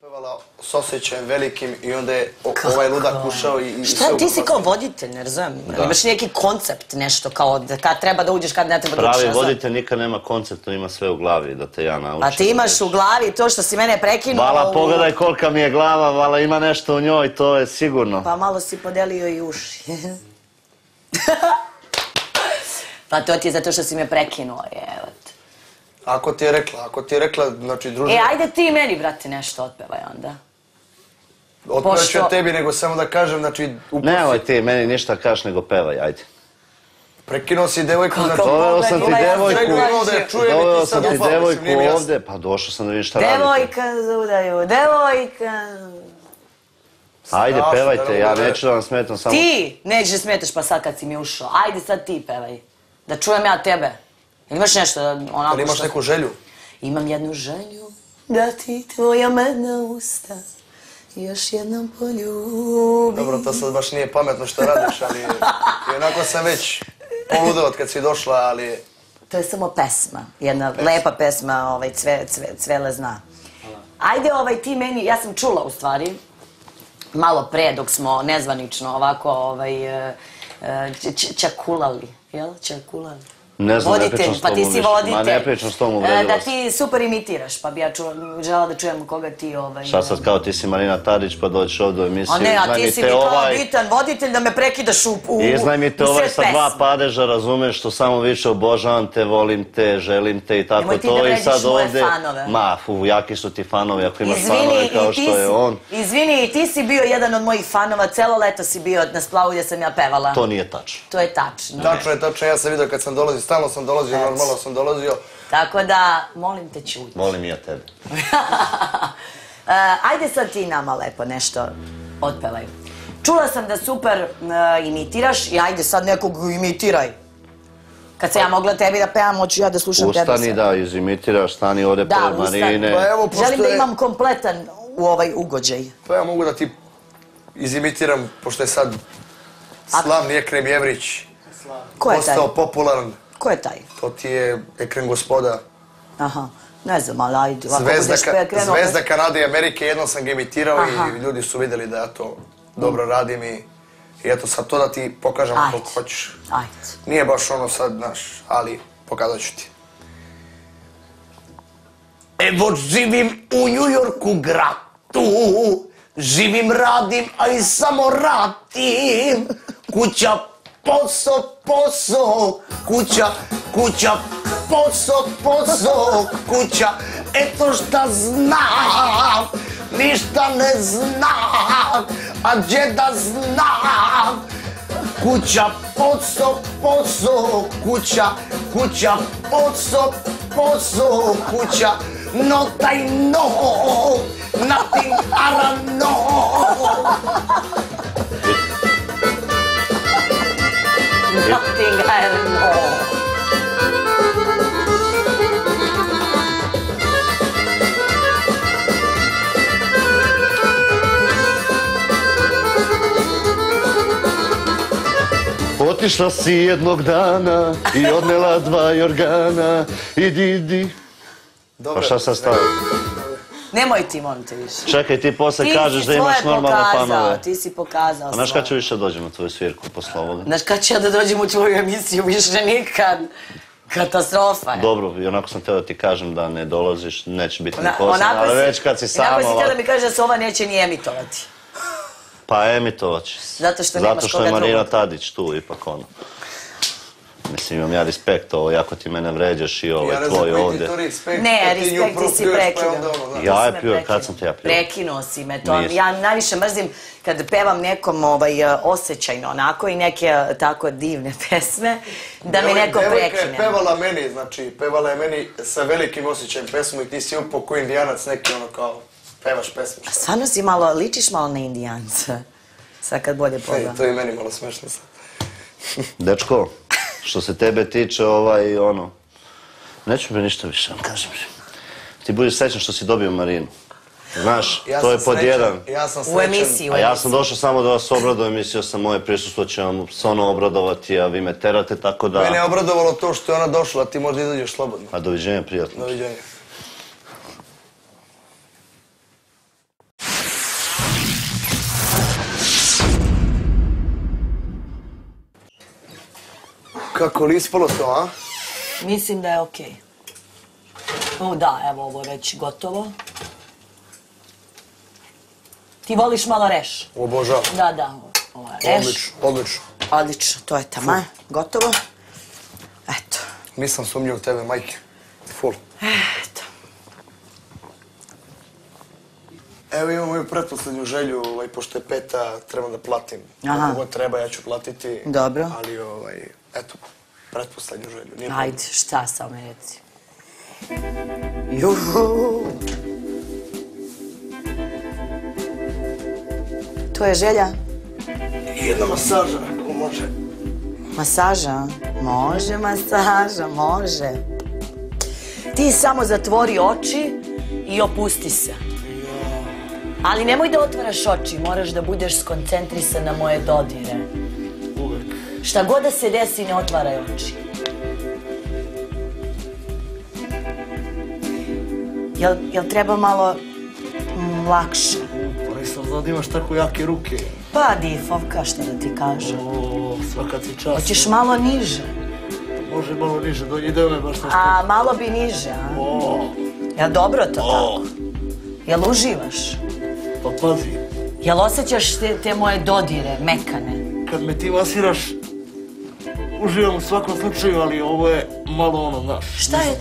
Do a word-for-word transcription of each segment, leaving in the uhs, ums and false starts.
Pevala s osjećajem velikim i onda je ovaj ludak ušao i... Šta, ti si kao voditelj, ne razumijem. Imaš neki koncept, nešto kao kad treba da uđeš, kad ne treba da uđeš. Pravi voditelj nikad nema koncept, on ima sve u glavi, da te ja naučim. A ti imaš u glavi to što si mene prekinuo... Vala, pogledaj kolika mi je glava, vala, ima nešto u njoj, to je sigurno. Pa malo si podelio i uši. Pa to ti je zato što si me prekinuo, evo te. Ako ti je rekla, ako ti je rekla, znači druže... E, ajde ti meni, brate, nešto otpevaj onda. Otpevat ću ja tebi, nego samo da kažem, znači... Nemoj ti meni ništa kaš, nego pevaj, ajde. Prekinuo si devojku, znači... Doveo sam ti devojku, doveo sam ti devojku ovdje. ovdje, pa došao sam da vidim šta radite. Devojka za udaju, devojka... Ajde, pevajte, ja neću da vam smetam samo... Ti nećeš smetaš pa sad kad si mi ušao, ajde sad ti pevaj. Da čujem ja tebe. Imaš nešto onako... Ali imaš neku želju? Imam jednu želju da ti tvoja medna usta još jednom poljubi. Dobro, to sad baš nije pametno što radiš, ali onako sam već poludeo od kad si došla, ali... To je samo pesma, jedna lepa pesma, Cvele zna. Ajde ovaj ti meni, ja sam čula u stvari, malo pre dok smo nezvanično ovako čakulali, jel? Čakulali. Ne znam, ne pričam s pa ti si voditelj. Ma ne pričam s tom uvredljivost. Da ti super imitiraš, pa bi ja žela da čujem koga ti ovaj... Šta sad kao ti si Marina Tadić pa dođeš ovdje u emisiju. A ne, a ti si mi kao bitan voditelj da me prekidaš u sve pesme. Iznaj mi te ovaj sa dva padeža, razumeš, što samo više obožavam te, volim te, želim te i tako to. Nemoj ti da vrediš moje fanove. Ma, fu, jaki su ti fanovi ako imaš fanove kao što je on. Izvini, i ti si bio jedan od mojih fanova, celo leto si bio na splavu gdje sam ja pevala. To nije tačno. To je tačno. Tačno je, tačno, ja sam vidio kad sam dolazio, stalno sam dolazio, normalno sam dolazio. Tako da, molim te čuti. Volim i ja tebe. Ajde sad ti nama lepo nešto otpevaj. Čula sam da super imitiraš i ajde sad nekog imitiraj. Kad sam ja mogla tebi da pevam, hoću ja da slušam tebe. Ustani da izimitiraš, stani ovdje pored Marine. Želim da imam kompletan u ovaj ugođaj. Pa ja mogu da ti izimitiram, pošto je sad slavni Ekrem Jevrić postao popularan. Ko je taj? To ti je Ekrem Gospoda. Aha, ne znam, ali ajde. Zvezda Kanade i Amerike, jednom sam ga imitirao i ljudi su vidjeli da ja to dobro radim i eto sad to da ti pokažem koliko hoćeš. Ajde. Nije baš ono sad, znaš, ali pokazat ću ti. Evo živim u New Yorku gradu, živim, radim, a i samo radim. Kuća, posao, posao, kuća, kuća, posao, posao, kuća. Eto šta znam, ništa ne znam, a gdje da znam. Kuća, posao, posao, kuća, kuća, posao, posao, kuća. No taj no, nothing I don't know. Nothing I don't know. Otišla si jednog dana i odnela dva jorgana. Idi, idi. Pa šta sad stavio? Nemoj ti, molim te više. Čekaj, ti posle kažeš da imaš normalne fanove. Ti si pokazao svoje. A znaš kad ću više dođem na tvoju svirku posle ovoga? Znaš kad ću ja da dođem u tvoju emisiju, više nikad. Katastrofa je. Dobro, i onako sam teo da ti kažem da ne dolaziš, neće biti ni posle, ali već kad si sama... Onako si teo da mi kažeš da se ova neće ni emitovati. Pa emitovat će se. Zato što nemaš koga drugog. Zato što je Marina Tadić tu, ipak ono. Mislim, imam ja respekt ovo, jako ti mene vređaš i ovaj tvoj ovdje. Ne, respekt ti si prekinuo. Ja je pio, kad sam te ja pio? Prekinuo si me to. Ja najviše mrzim kad pevam nekom osjećajno onako i neke tako divne pesme, da mi neko prekine. Devojka je pevala meni, znači, pevala je meni sa velikim osjećajem pesmu i ti si upao ko indijanac neki ono kao pevaš pesmu. A stvarno si malo, ličiš malo na indijanca. Sad kad bolje pogledam. To je meni malo smešno sad. Dečko, što se tebe tiče, ovaj, ono, neću mi ništa više, vam kažem. Ti budiš srećan što si dobio Marinu. Znaš, to je pod jedan. Ja sam srećan. U emisiji. A ja sam došao samo da vas obradujem, mislio sam moje prisustvo će vam se ono obradovati, a vi me terate, tako da... Mene je obradovalo to što je ona došla, a ti možda izađeš slobodno. A doviđenja, prijatno. Doviđenja. kako li ispalo to, a? Mislim da je okej. O, da, evo, ovo je već gotovo. Ti voliš malo reš? Obožavam. Da, da, ovo je reš. Odlično, odlično. Odlično, to je tamo, gotovo. Eto. Nisam sumnjao u tebe, majke. Ful. Eto. Evo imam moju pretposlednju želju, ovaj, pošto je peta, treba da platim. Aha. Kako god treba, ja ću platiti. Dobro. Ali, ovaj, eto, pretposlednju želju. Nije Ajde, šta samo mi reci. Juhu. To je želja? Jedna masaža, ako može. Masaža? Može masaža, može. Ti samo zatvori oči i opusti se. Ali nemoj da otvaraš oči, moraš da budeš skoncentrisan na moje dodire. Uvek. Šta god da se desi, ne otvaraj oči. Jel, jel treba malo mm, lakše? Pa nisam znao da imaš tako jake ruke. Pa, difovka, šta da ti kažem. O, svaka ti čast. Hoćeš malo niže? Može malo niže, do ide me baš nešto. A, malo bi niže, a? O, Jel dobro to o, tako? Jel uživaš? pa pazi, Jel osjećaš te, te moje dodire, mekane? kad me ti masiraš, uživam u svakom slučaju, ali ovo je malo ono, znaš. Šta je?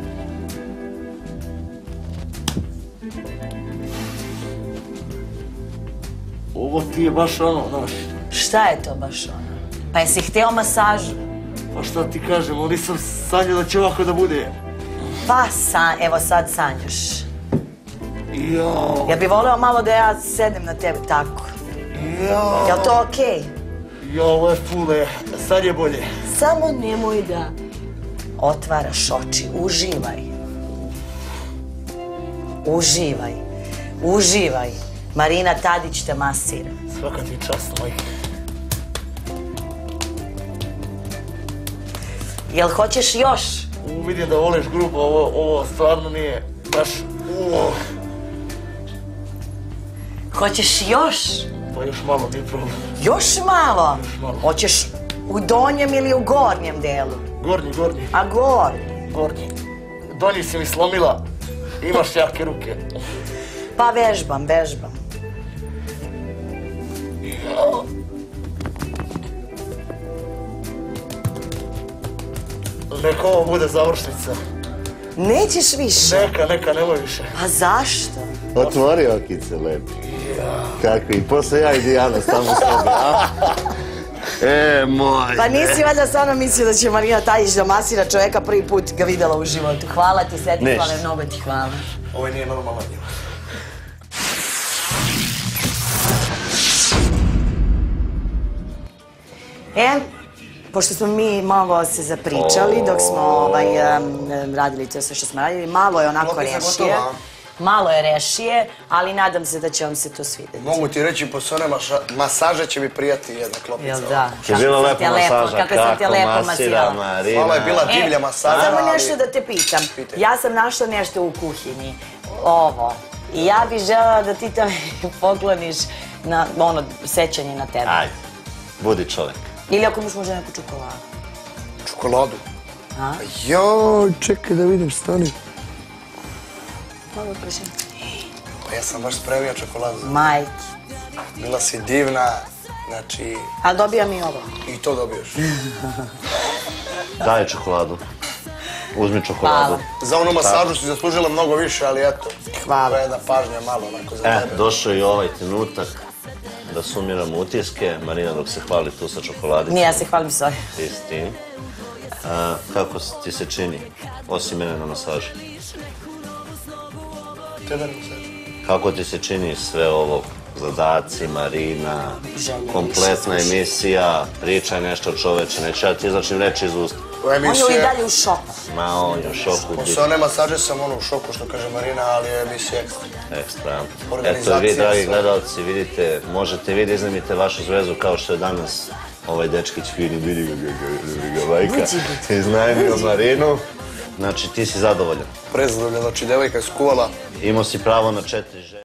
Ovo ti je baš ono, znaš. Šta je to baš ono? Pa jesi hteo masažu? Pa šta ti kažem, ali nisam sanjao da će ovako da bude. Pa san, evo sad sanjaš. Jao, Ja bi voleo malo da ja sedem na tebe tako. jao, Jel to okej? jao, ovo je fule, sad je bolje. Samo nemoj da otvaraš oči, uživaj. Uživaj, uživaj. Marina Tadić te masira. Svaka ti čast, majke. Jel hoćeš još? U, vidim da voliš grubo, ovo, ovo stvarno nije baš, uo, Hoćeš još? pa još malo nije problem. Još malo? malo. Hoćeš u donjem ili u gornjem delu? Gornji, gornji, A gornji? gornji. Donji si mi slomila, imaš jake ruke. Pa vežbam, vežbam. Jao. Neka ovo bude završnica. Nećeš više? Neka, neka, nemoj više. A zašto? Otvori okice, lepi. Kako i posle ja i Dijana samo sebi, a? E, moj. Pa nisi valjda stvarno mislio da će Marina Tadić da masira čoveka, prvi put ga videla u životu. Hvala ti, Svetislave, Ništa. mnogo ti hvala. Ovo nije normalno njima. E, pošto smo mi malo se zapričali dok smo ovaj, em, radili to sve što smo radili, malo je onako Klopica rešije. gotova, Malo je rešije, ali nadam se da će vam se to svidjeti. Mogu ti reći, posle one maša- masaže će mi prijati jedna klopica. Jel da? Je bila Kako sam lepa te lepo- masaža, kako sam te kako lepo masira masirala. Marina. Hvala, je bila divlja E, masaža, samo ali- nešto da te pitam. Pitaj. Ja sam našla nešto u kuhinji. Ovo. I ja bih želela da ti to pokloniš na ono sećanje na tebe. Ajde, budi čovek. Ili ako imaš možda neku čokoladu. Čokoladu. A? Joj, čekaj da vidim, stani. Malo prošim. Pa ja sam baš spremio čokoladu. Majke. Bila si divna, znači, Ali dobijam i ovo. i to dobiješ. Daj čokoladu. Uzmi čokoladu. Hvala. Za onu masažu si zaslužila mnogo više, ali eto. Hvala. To je jedna pažnja malo onako za E, tebe. došao i ovaj trenutak da sumiramo utiske. Marina dok se hvali tu sa čokoladicom. Nije, ja se hvalim s ovim. Ti s tim. A, kako ti se čini, osim mene na masaži? Tebe ne masažu. Kako ti se čini sve ovo? Zadaci, Marina, Želja kompletna više, slušaj. emisija, pričaj nešto čoveče, neću ja ti izlačim reči iz usta. U On je i emisije, dalje u šoku. Ma, on je u šoku, biti posle one masaže sam ono u šoku, što kaže Marina, ali je emisija ekstra. ekstra. Eto i Organizacija, vi, dragi sve. gledalci, vidite, možete vi da iznajmite vašu zvezu kao što je danas ovaj dečkić fini, vidi ga, ga, ga, ga, majka, iznajmio Marinu. Znači, ti si zadovoljan. Prezadovoljna, znači devojka je skuvala. Imao si pravo na četiri žene.